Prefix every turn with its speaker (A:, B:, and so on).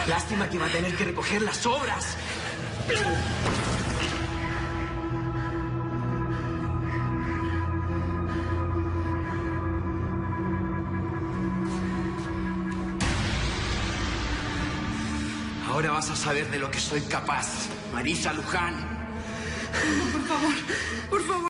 A: Lástima que va a tener que recoger las sobras. Ahora vas a saber de lo que soy capaz, Marisa Luján.
B: Por favor, por favor.